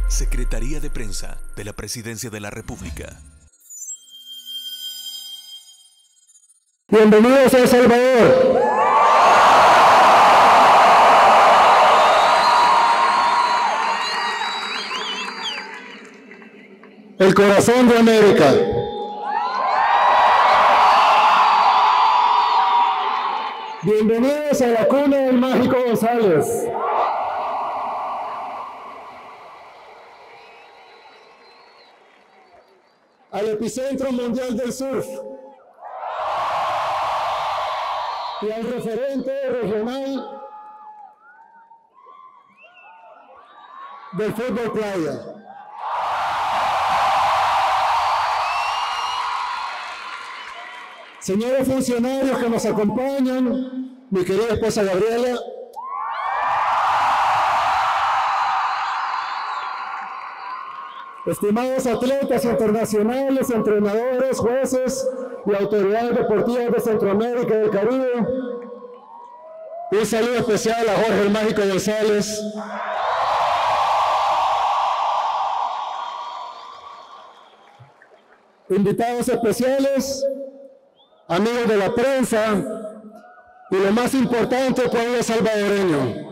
Secretaría de Prensa de la Presidencia de la República. Bienvenidos a El Salvador. El corazón de América. Bienvenidos a la cuna del Mágico González. Al epicentro mundial del surf. Y al referente regional del fútbol playa. Señores funcionarios que nos acompañan, mi querida esposa Gabriela, estimados atletas internacionales, entrenadores, jueces y autoridades deportivas de Centroamérica y del Caribe, un saludo especial a Jorge el Mágico González, invitados especiales, amigos de la prensa y lo más importante, pueblo salvadoreño.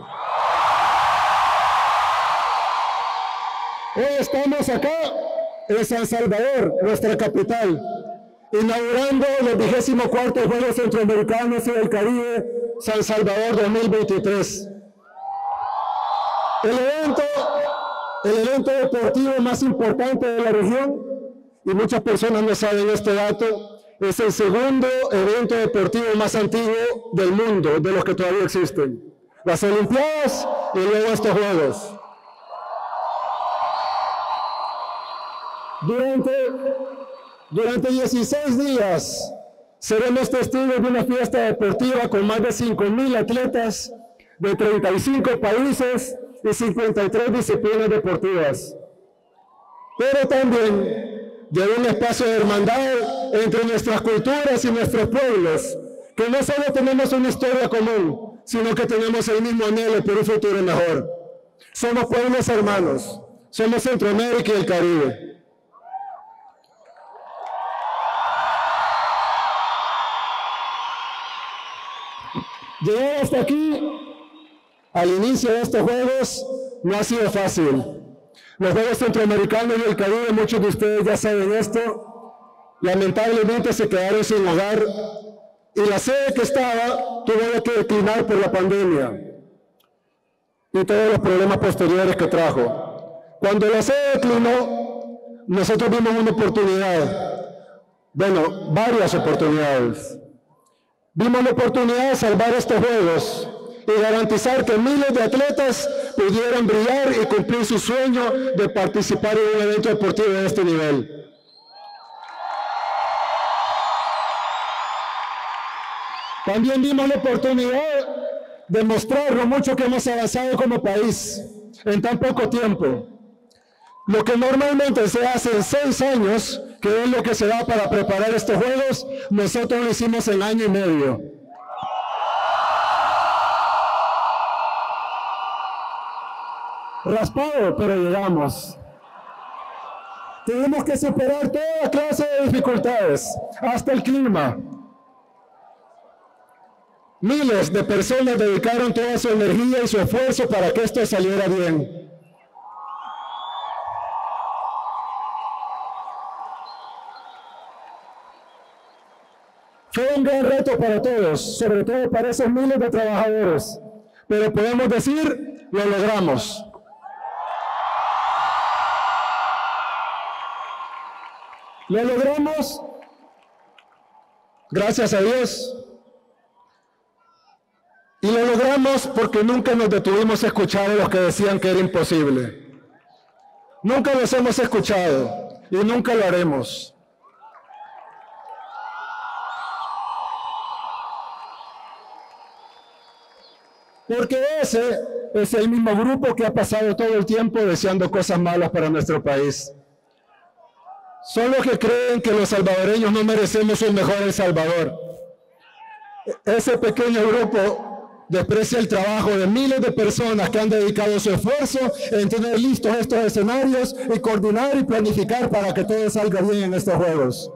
Hoy estamos acá en San Salvador, nuestra capital, inaugurando los 24 Juegos Centroamericanos y del Caribe San Salvador 2023. El evento deportivo más importante de la región, y muchas personas no saben este dato, es el segundo evento deportivo más antiguo del mundo, de los que todavía existen. Las Olimpiadas y luego estos Juegos. Durante 16 días seremos testigos de una fiesta deportiva con más de 5,000 atletas de 35 países y 53 disciplinas deportivas. Pero también de un espacio de hermandad entre nuestras culturas y nuestros pueblos, que no solo tenemos una historia común, sino que tenemos el mismo anhelo por un futuro mejor. Somos pueblos hermanos, somos Centroamérica y el Caribe. Llegar hasta aquí, al inicio de estos Juegos, no ha sido fácil. Los Juegos Centroamericanos y el Caribe, muchos de ustedes ya saben esto, lamentablemente se quedaron sin hogar y la sede que estaba tuvo que declinar por la pandemia y todos los problemas posteriores que trajo. Cuando la sede declinó, nosotros vimos una oportunidad, bueno, varias oportunidades. Vimos la oportunidad de salvar estos Juegos y garantizar que miles de atletas pudieran brillar y cumplir su sueño de participar en un evento deportivo de este nivel. También vimos la oportunidad de mostrar lo mucho que hemos avanzado como país en tan poco tiempo. Lo que normalmente se hace en 6 años, que es lo que se da para preparar estos Juegos, nosotros lo hicimos en 1 año y medio. Raspado, pero llegamos. Tuvimos que superar toda clase de dificultades, hasta el clima. Miles de personas dedicaron toda su energía y su esfuerzo para que esto saliera bien. Fue un gran reto para todos, sobre todo para esos miles de trabajadores, pero podemos decir, lo logramos. Lo logramos, gracias a Dios, y lo logramos porque nunca nos detuvimos a escuchar a los que decían que era imposible. Nunca los hemos escuchado y nunca lo haremos. Porque ese es el mismo grupo que ha pasado todo el tiempo deseando cosas malas para nuestro país. Son los que creen que los salvadoreños no merecemos un mejor El Salvador. Ese pequeño grupo desprecia el trabajo de miles de personas que han dedicado su esfuerzo en tener listos estos escenarios y coordinar y planificar para que todo salga bien en estos Juegos.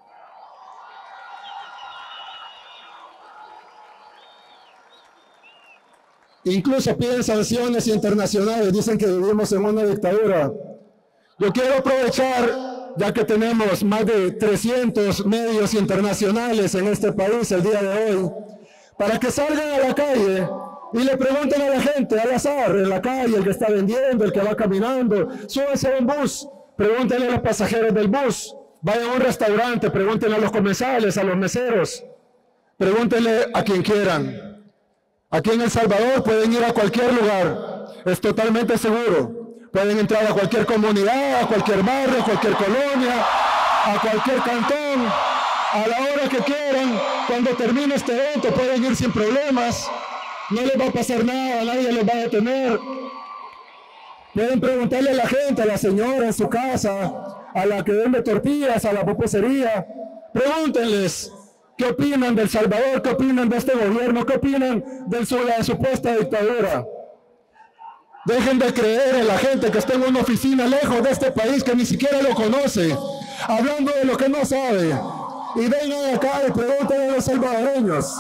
Incluso piden sanciones internacionales, dicen que vivimos en una dictadura. Yo quiero aprovechar, ya que tenemos más de 300 medios internacionales en este país el día de hoy, para que salgan a la calle y le pregunten a la gente al azar, en la calle, el que está vendiendo, el que va caminando, súbanse a un bus, pregúntenle a los pasajeros del bus, vayan a un restaurante, pregúntenle a los comensales, a los meseros, pregúntenle a quien quieran. Aquí en El Salvador pueden ir a cualquier lugar, es totalmente seguro. Pueden entrar a cualquier comunidad, a cualquier barrio, a cualquier colonia, a cualquier cantón, a la hora que quieran. Cuando termine este evento pueden ir sin problemas, no les va a pasar nada, nadie les va a detener. Pueden preguntarle a la gente, a la señora en su casa, a la que vende tortillas, a la pupusería, pregúntenles qué opinan del Salvador, qué opinan de este gobierno, qué opinan de la supuesta dictadura. Dejen de creer en la gente que está en una oficina lejos de este país, que ni siquiera lo conoce, hablando de lo que no sabe. Y vengan acá y pregunten a los salvadoreños.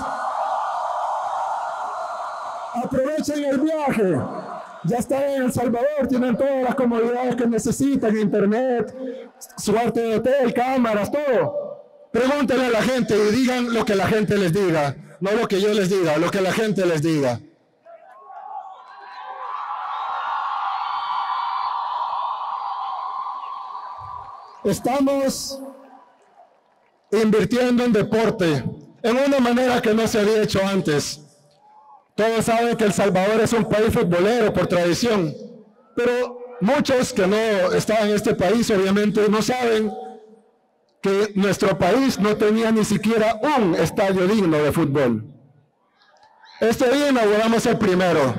Aprovechen el viaje. Ya están en El Salvador, tienen todas las comodidades que necesitan, internet, su arte de hotel, cámaras, todo. Pregúntenle a la gente y digan lo que la gente les diga, no lo que yo les diga, lo que la gente les diga. Estamos invirtiendo en deporte en una manera que no se había hecho antes. Todos saben que El Salvador es un país futbolero por tradición, pero muchos que no están en este país obviamente no saben que nuestro país no tenía ni siquiera un estadio digno de fútbol. Este día inauguramos el primero.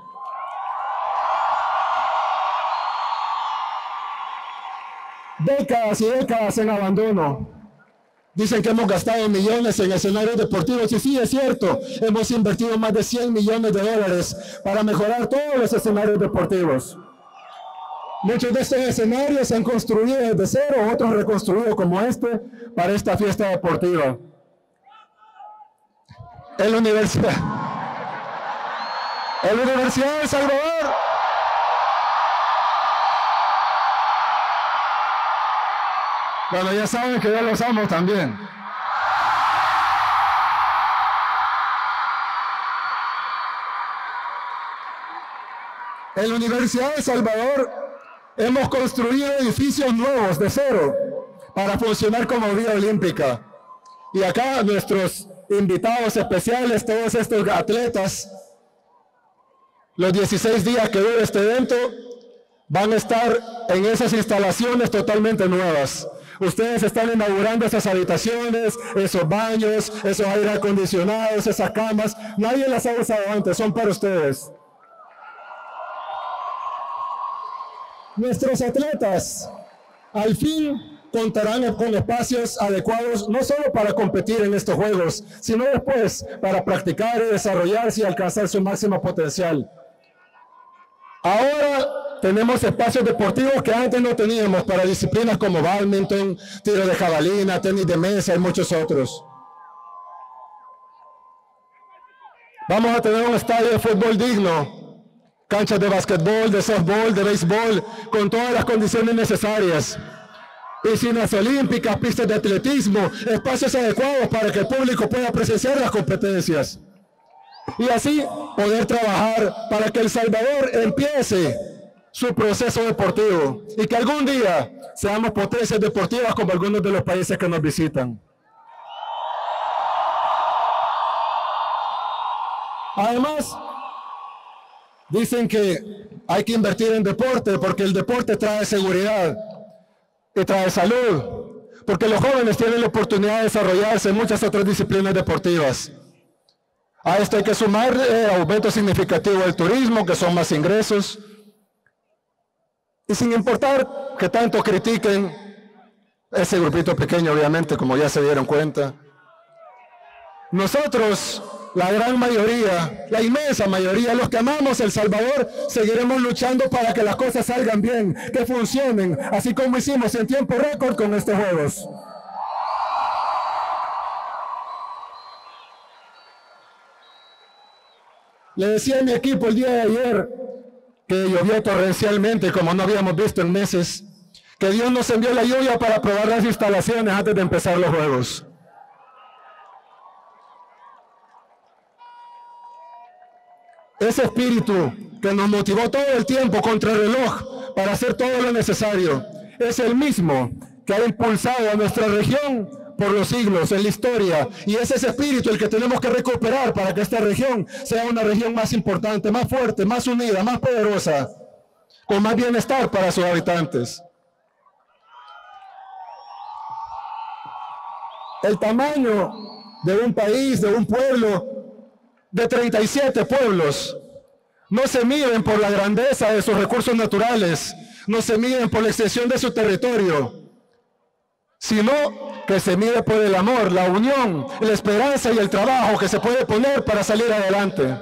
Décadas y décadas en abandono. Dicen que hemos gastado millones en escenarios deportivos, y sí, es cierto, hemos invertido más de 100 millones de dólares para mejorar todos los escenarios deportivos. Muchos de estos escenarios se han construido desde cero, otros reconstruidos como este, para esta fiesta deportiva. En la Universidad de El Salvador, bueno, ya saben que yo los amo también. En la Universidad de El Salvador hemos construido edificios nuevos de cero para funcionar como vía olímpica. Y acá nuestros invitados especiales, todos estos atletas, los 16 días que dura este evento, van a estar en esas instalaciones totalmente nuevas. Ustedes están inaugurando esas habitaciones, esos baños, esos aire acondicionados, esas camas. Nadie las ha usado antes, son para ustedes. Nuestros atletas, al fin, contarán con espacios adecuados, no solo para competir en estos Juegos, sino después para practicar y desarrollarse y alcanzar su máximo potencial. Ahora tenemos espacios deportivos que antes no teníamos para disciplinas como bádminton, tiro de jabalina, tenis de mesa y muchos otros. Vamos a tener un estadio de fútbol digno, canchas de básquetbol, de softball, de béisbol, con todas las condiciones necesarias. Piscinas olímpicas, pistas de atletismo, espacios adecuados para que el público pueda presenciar las competencias. Y así poder trabajar para que El Salvador empiece su proceso deportivo y que algún día seamos potencias deportivas como algunos de los países que nos visitan. Además, dicen que hay que invertir en deporte porque el deporte trae seguridad y trae salud, porque los jóvenes tienen la oportunidad de desarrollarse en muchas otras disciplinas deportivas. A esto hay que sumar aumento significativo del turismo, que son más ingresos. Y sin importar que tanto critiquen ese grupito pequeño, obviamente, como ya se dieron cuenta, nosotros la gran mayoría, la inmensa mayoría, los que amamos El Salvador, seguiremos luchando para que las cosas salgan bien, que funcionen, así como hicimos en tiempo récord con estos Juegos. Le decía a mi equipo el día de ayer que llovió torrencialmente, como no habíamos visto en meses, que Dios nos envió la lluvia para probar las instalaciones antes de empezar los Juegos. Ese espíritu que nos motivó todo el tiempo contra el reloj para hacer todo lo necesario, es el mismo que ha impulsado a nuestra región por los siglos, en la historia, y es ese espíritu el que tenemos que recuperar para que esta región sea una región más importante, más fuerte, más unida, más poderosa, con más bienestar para sus habitantes. El tamaño de un país, de un pueblo, de 37 pueblos, no se miden por la grandeza de sus recursos naturales, no se miden por la extensión de su territorio, sino que se mide por el amor, la unión, la esperanza y el trabajo que se puede poner para salir adelante.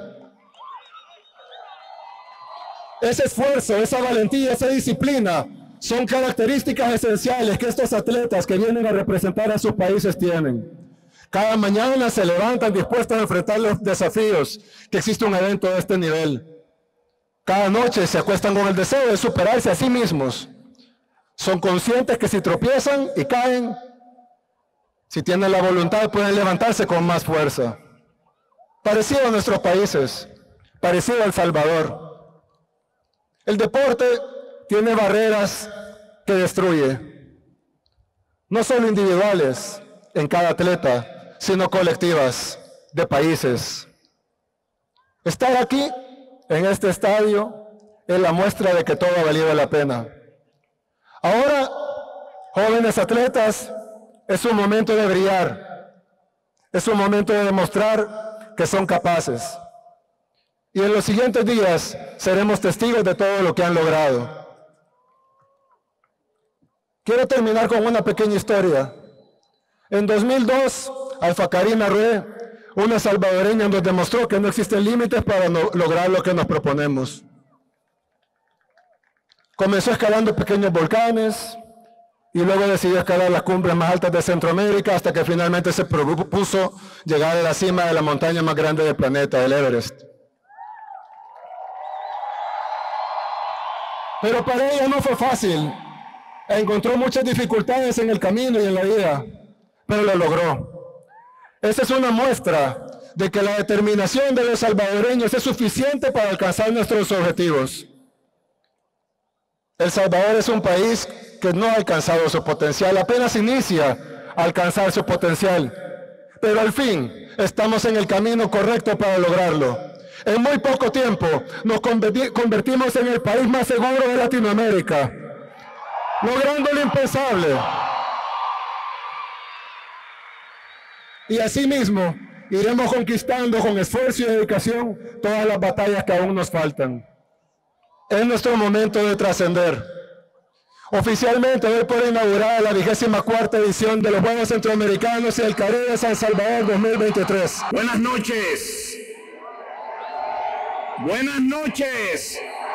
Ese esfuerzo, esa valentía, esa disciplina son características esenciales que estos atletas que vienen a representar a sus países tienen. Cada mañana se levantan dispuestos a enfrentar los desafíos que existe un evento de este nivel. Cada noche se acuestan con el deseo de superarse a sí mismos. Son conscientes que si tropiezan y caen, si tienen la voluntad pueden levantarse con más fuerza. Parecido a nuestros países, parecido a El Salvador. El deporte tiene barreras que destruye, no solo individuales en cada atleta, sino colectivas, de países. Estar aquí, en este estadio, es la muestra de que todo ha valido la pena. Ahora, jóvenes atletas, es un momento de brillar, es un momento de demostrar que son capaces. Y en los siguientes días seremos testigos de todo lo que han logrado. Quiero terminar con una pequeña historia. En 2002, Alfa Karina Rue, una salvadoreña, nos demostró que no existen límites para lograr lo que nos proponemos. Comenzó escalando pequeños volcanes y luego decidió escalar las cumbres más altas de Centroamérica hasta que finalmente se propuso llegar a la cima de la montaña más grande del planeta, el Everest. Pero para ella no fue fácil. Encontró muchas dificultades en el camino y en la vida, pero lo logró. Esa es una muestra de que la determinación de los salvadoreños es suficiente para alcanzar nuestros objetivos. El Salvador es un país que no ha alcanzado su potencial, apenas inicia a alcanzar su potencial, pero al fin estamos en el camino correcto para lograrlo. En muy poco tiempo nos convertimos en el país más seguro de Latinoamérica, logrando lo impensable. Y asimismo, iremos conquistando con esfuerzo y dedicación todas las batallas que aún nos faltan. Es nuestro momento de trascender. Oficialmente doy por inaugurada la 24ª edición de los Juegos Centroamericanos y el Caribe San Salvador 2023. Buenas noches. Buenas noches.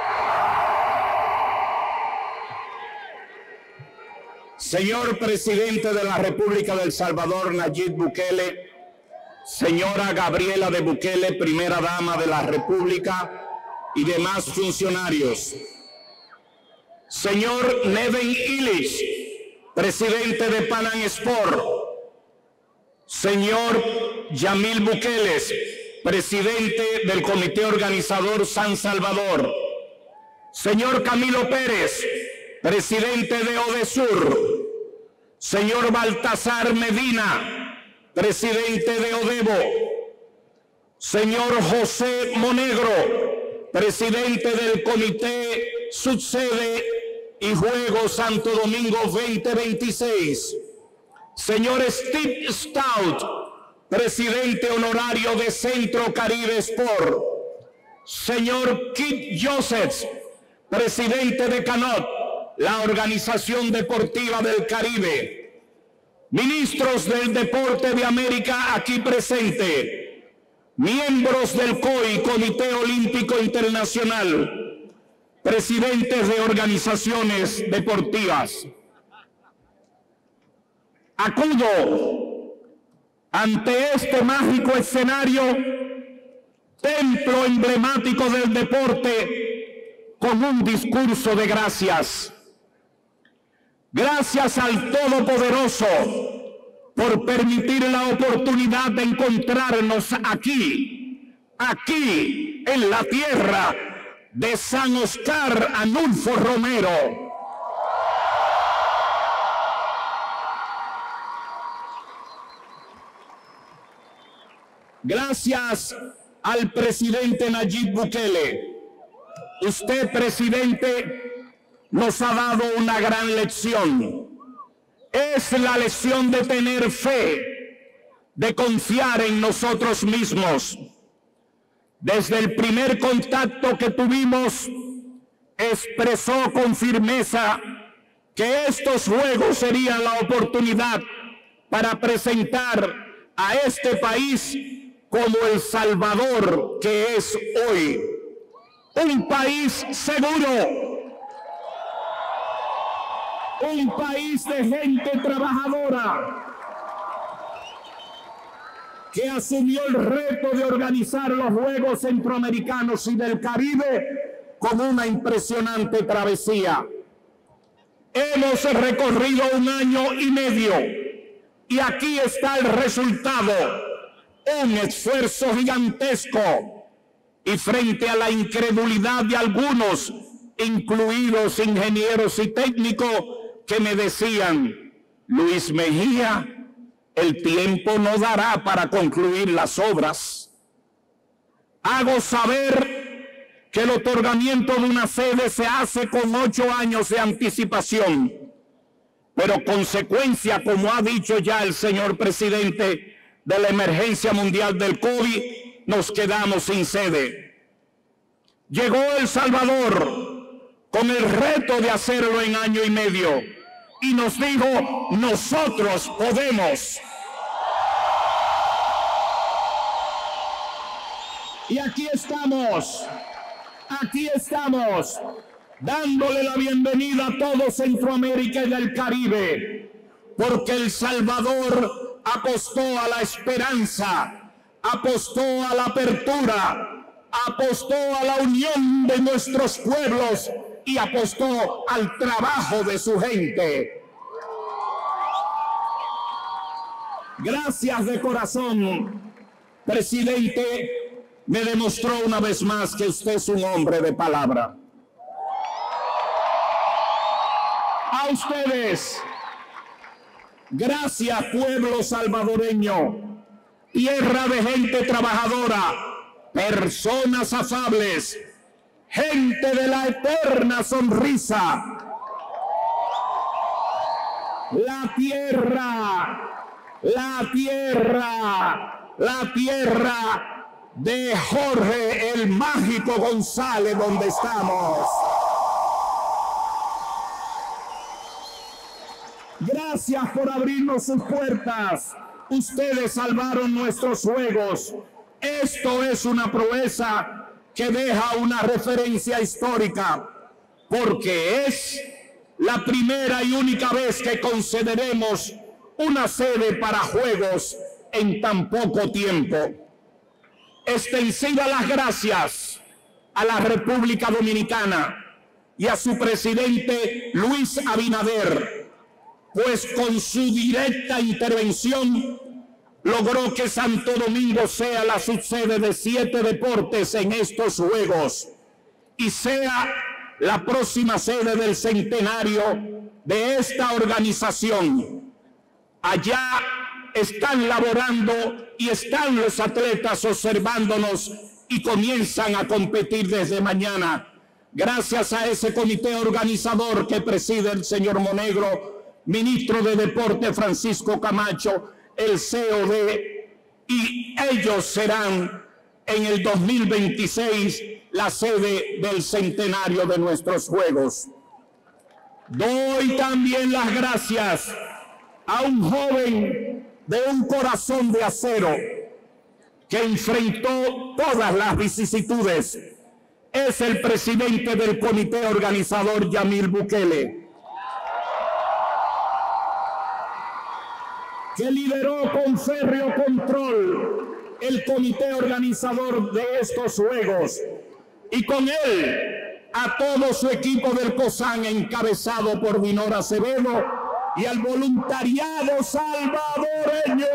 Señor Presidente de la República de El Salvador, Nayib Bukele, señora Gabriela de Bukele, primera dama de la República, y demás funcionarios. Señor Neven Illich, presidente de Pan Am Sport. Señor Yamil Bukeles, presidente del comité organizador San Salvador. Señor Camilo Pérez, presidente de Odesur. Señor Baltasar Medina, presidente de Odebo. Señor José Monegro, presidente del comité Subsede y Juegos Santo Domingo 2026. Señor Steve Stout, presidente honorario de Centro Caribe Sport. Señor Kit Josephs, presidente de CANOT, la Organización Deportiva del Caribe. Ministros del Deporte de América aquí presente. miembros del COI, Comité Olímpico Internacional, presidentes de organizaciones deportivas, acudo ante este mágico escenario, templo emblemático del deporte, con un discurso de gracias. Gracias al Todopoderoso por permitir la oportunidad de encontrarnos aquí en la tierra de San Oscar Anulfo Romero. Gracias al presidente Nayib Bukele. Usted, presidente, nos ha dado una gran lección. Es la lección de tener fe, de confiar en nosotros mismos. Desde el primer contacto que tuvimos, expresó con firmeza que estos Juegos serían la oportunidad para presentar a este país como El Salvador que es hoy. Un país seguro, un país de gente trabajadora que asumió el reto de organizar los Juegos Centroamericanos y del Caribe con una impresionante travesía. Hemos recorrido 1 año y medio y aquí está el resultado, un esfuerzo gigantesco. Y frente a la incredulidad de algunos, incluidos ingenieros y técnicos, que me decían: Luis Mejía, el tiempo no dará para concluir las obras. Hago saber que el otorgamiento de una sede se hace con 8 años de anticipación, pero consecuencia, como ha dicho ya el señor presidente, de la emergencia mundial del COVID, nos quedamos sin sede. Llegó El Salvador con el reto de hacerlo en 1 año y medio y nos dijo: nosotros podemos. Y aquí estamos, dándole la bienvenida a todo Centroamérica y del Caribe, porque El Salvador apostó a la esperanza, apostó a la apertura, apostó a la unión de nuestros pueblos y apostó al trabajo de su gente. Gracias de corazón, presidente. Me demostró una vez más que usted es un hombre de palabra. A ustedes, gracias, pueblo salvadoreño, tierra de gente trabajadora, personas afables, gente de la eterna sonrisa. La tierra de Jorge el Mágico González, donde estamos. Gracias por abrirnos sus puertas. Ustedes salvaron nuestros Juegos. Esto es una proeza que deja una referencia histórica, porque es la primera y única vez que concederemos una sede para Juegos en tan poco tiempo. Extensiva las gracias a la República Dominicana y a su presidente Luis Abinader, pues con su directa intervención logró que Santo Domingo sea la subsede de 7 deportes en estos Juegos y sea la próxima sede del centenario de esta organización. Allá están laborando y están los atletas observándonos y comienzan a competir desde mañana. Gracias a ese comité organizador que preside el señor Monegro, ministro de Deporte Francisco Camacho, el COD, y ellos serán en el 2026 la sede del centenario de nuestros Juegos. Doy también las gracias a un joven de un corazón de acero, que enfrentó todas las vicisitudes, es el presidente del comité organizador, Yamil Bukele, que lideró con férreo control el comité organizador de estos Juegos, y con él a todo su equipo del COSAN encabezado por Dinora Acevedo y al voluntariado salvadoreño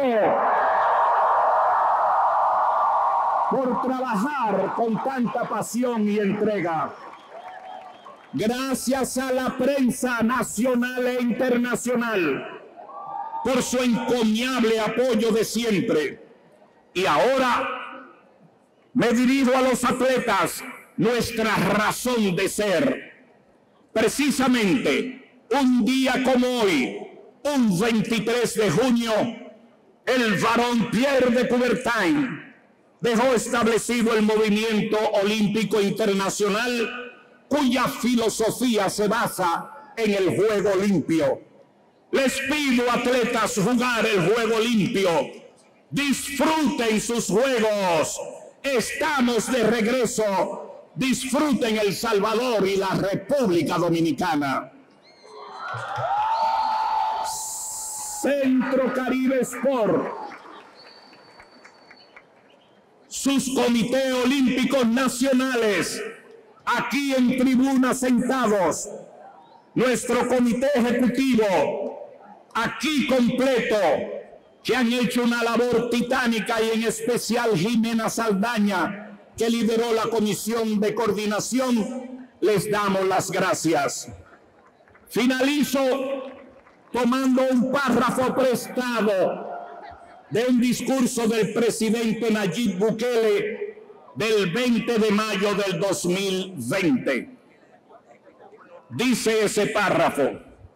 por trabajar con tanta pasión y entrega. Gracias a la prensa nacional e internacional por su encomiable apoyo de siempre. Y ahora me dirijo a los atletas, nuestra razón de ser. Precisamente un día como hoy, un 23 de junio, el varón Pierre de Coubertin dejó establecido el movimiento olímpico internacional, cuya filosofía se basa en el juego limpio. Les pido, atletas, jugar el juego limpio. Disfruten sus juegos. Estamos de regreso. Disfruten El Salvador y la República Dominicana. Centro Caribe Sport, sus comités olímpicos nacionales, aquí en tribuna sentados, nuestro comité ejecutivo, aquí completo, que han hecho una labor titánica, y en especial Jimena Saldaña, que lideró la comisión de coordinación, les damos las gracias. Finalizo tomando un párrafo prestado de un discurso del presidente Nayib Bukele del 20 de mayo del 2020. Dice ese párrafo: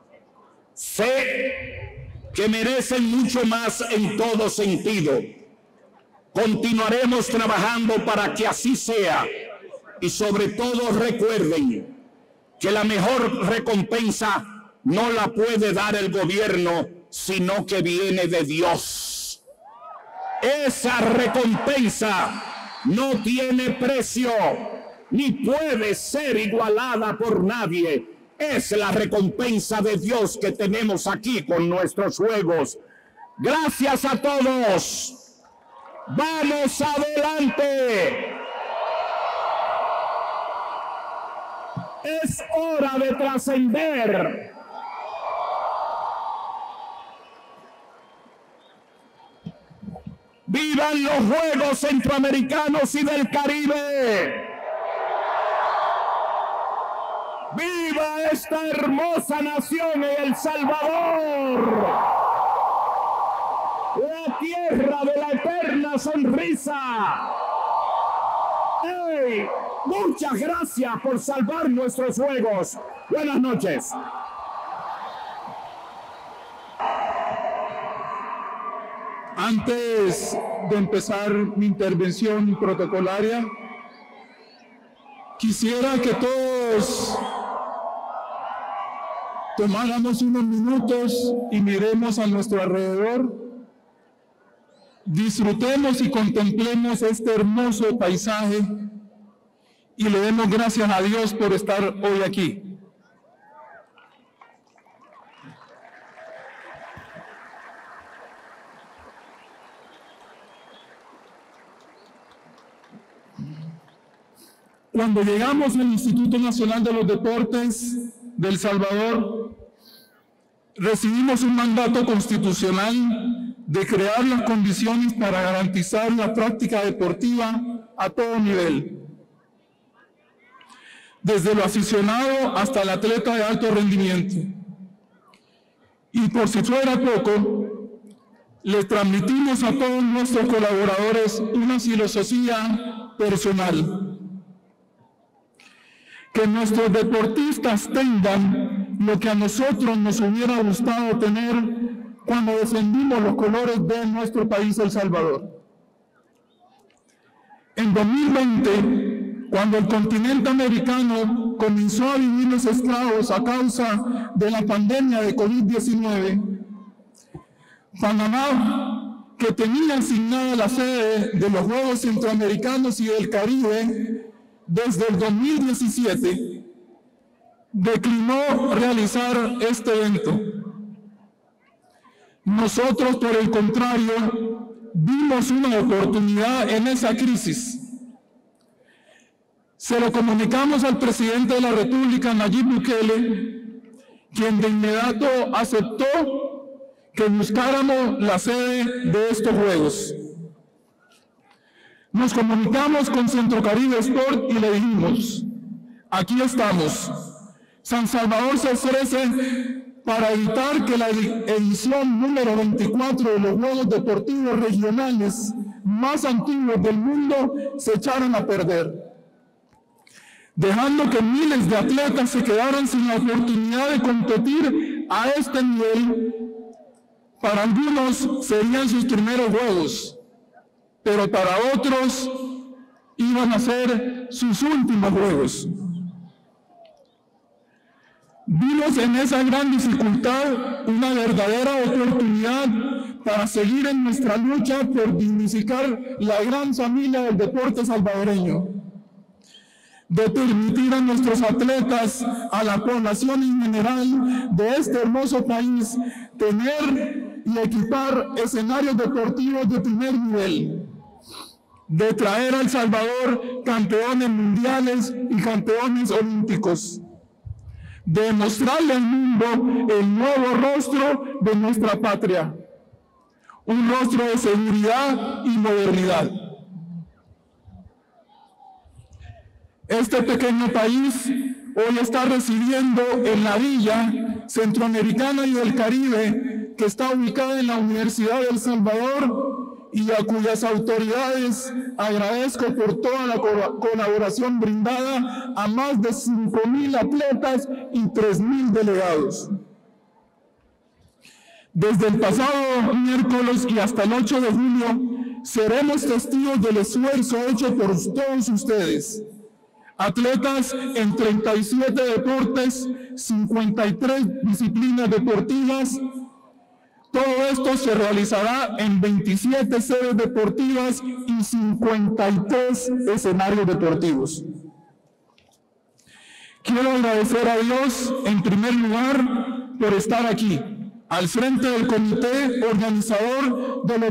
sé que merecen mucho más en todo sentido. Continuaremos trabajando para que así sea, y sobre todo recuerden que la mejor recompensa no la puede dar el gobierno, sino que viene de Dios. Esa recompensa no tiene precio, ni puede ser igualada por nadie. Es la recompensa de Dios que tenemos aquí con nuestros juegos. Gracias a todos. ¡Vamos adelante! Es hora de trascender. ¡Vivan los Juegos Centroamericanos y del Caribe! ¡Viva esta hermosa nación, El Salvador! ¡La tierra de la eterna sonrisa! ¡Hey! Muchas gracias por salvar nuestros Juegos. Buenas noches. Antes de empezar mi intervención protocolaria, quisiera que todos tomáramos unos minutos y miremos a nuestro alrededor, disfrutemos y contemplemos este hermoso paisaje y le demos gracias a Dios por estar hoy aquí. Cuando llegamos al Instituto Nacional de los Deportes de El Salvador, recibimos un mandato constitucional de crear las condiciones para garantizar la práctica deportiva a todo nivel, desde lo aficionado hasta el atleta de alto rendimiento. Y por si fuera poco, les transmitimos a todos nuestros colaboradores una filosofía personal: que nuestros deportistas tengan lo que a nosotros nos hubiera gustado tener cuando defendimos los colores de nuestro país, El Salvador. En 2020, cuando el continente americano comenzó a vivir los estragos a causa de la pandemia de COVID-19, Panamá que tenía asignada la sede de los Juegos Centroamericanos y del Caribe desde el 2017, declinó realizar este evento. Nosotros, por el contrario, vimos una oportunidad en esa crisis. Se lo comunicamos al presidente de la República, Nayib Bukele, quien de inmediato aceptó que buscáramos la sede de estos Juegos. Nos comunicamos con Centro Caribe Sport y le dijimos: aquí estamos. San Salvador se ofrece para evitar que la edición número 24 de los Juegos Deportivos Regionales más antiguos del mundo se echaran a perder, dejando que miles de atletas se quedaran sin la oportunidad de competir a este nivel. Para algunos serían sus primeros Juegos, pero para otros iban a ser sus últimos Juegos. Vimos en esa gran dificultad una verdadera oportunidad para seguir en nuestra lucha por dignificar la gran familia del deporte salvadoreño, de permitir a nuestros atletas, a la población en general de este hermoso país, tener y equipar escenarios deportivos de primer nivel, de traer a El Salvador campeones mundiales y campeones olímpicos, de mostrarle al mundo el nuevo rostro de nuestra patria, un rostro de seguridad y modernidad. Este pequeño país hoy está recibiendo en la Villa Centroamericana y del Caribe, que está ubicada en la Universidad de El Salvador, y a cuyas autoridades agradezco por toda la colaboración brindada a más de 5.000 atletas y 3.000 delegados. Desde el pasado miércoles y hasta el 8 de julio seremos testigos del esfuerzo hecho por todos ustedes, atletas en 37 deportes, 53 disciplinas deportivas. Todo esto se realizará en 27 sedes deportivas y 53 escenarios deportivos. Quiero agradecer a Dios, en primer lugar, por estar aquí, al frente del comité organizador de los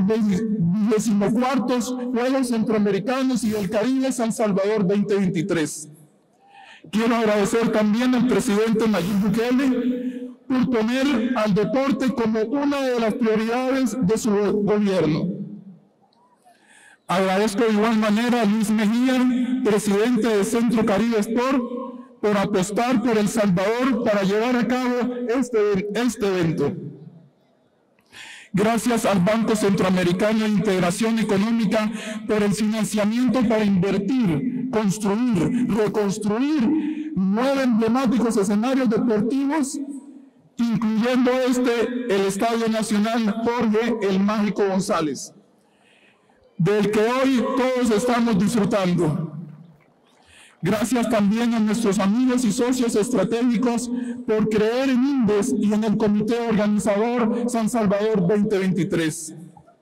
24 Juegos Centroamericanos y del Caribe San Salvador 2023. Quiero agradecer también al presidente Nayib Bukele por poner al deporte como una de las prioridades de su gobierno. Agradezco de igual manera a Luis Mejía, presidente de Centro Caribe Sport, por apostar por El Salvador para llevar a cabo este evento. Gracias al Banco Centroamericano de Integración Económica por el financiamiento para invertir, construir, reconstruir 9 emblemáticos escenarios deportivos, incluyendo el Estadio Nacional Jorge el Mágico González, del que hoy todos estamos disfrutando. Gracias también a nuestros amigos y socios estratégicos por creer en INDES y en el Comité Organizador San Salvador 2023.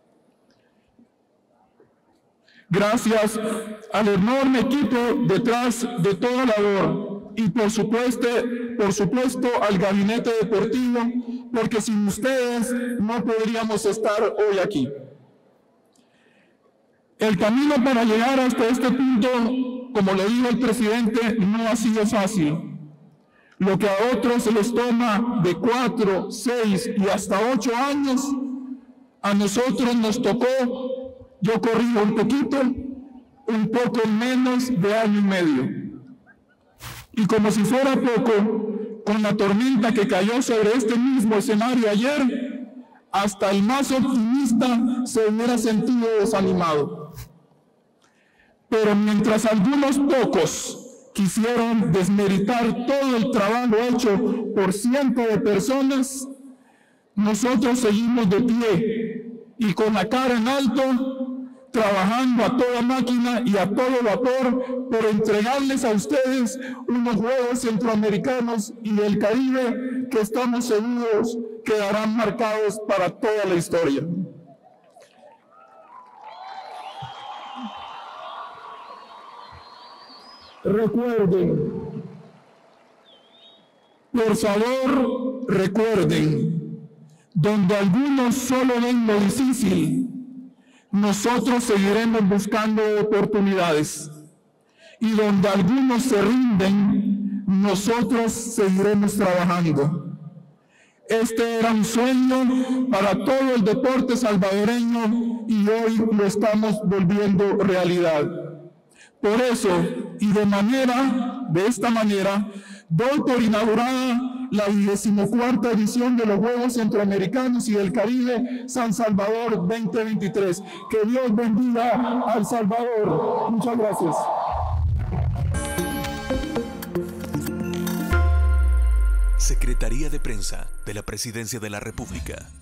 Gracias al enorme equipo detrás de toda labor y por supuesto al gabinete deportivo, porque sin ustedes no podríamos estar hoy aquí. El camino para llegar hasta este punto, como lo dijo el presidente, no ha sido fácil. Lo que a otros se les toma de 4, 6 y hasta 8 años, a nosotros nos tocó, yo corrijo un poco menos de año y medio. Y como si fuera poco, con la tormenta que cayó sobre este mismo escenario ayer, hasta el más optimista se hubiera sentido desanimado. Pero mientras algunos pocos quisieron desmeritar todo el trabajo hecho por cientos de personas, nosotros seguimos de pie y con la cara en alto, trabajando a toda máquina y a todo vapor por entregarles a ustedes unos Juegos Centroamericanos y del Caribe que estamos seguros quedarán marcados para toda la historia. recuerden, por favor, recuerden, donde algunos solo ven lo difícil, nosotros seguiremos buscando oportunidades. Y donde algunos se rinden, nosotros seguiremos trabajando. Este era un sueño para todo el deporte salvadoreño y hoy lo estamos volviendo realidad. Por eso, y de esta manera, doy por inaugurada la 24ª edición de los Juegos Centroamericanos y del Caribe San Salvador 2023. Que Dios bendiga a El Salvador. Muchas gracias. Secretaría de Prensa de la Presidencia de la República.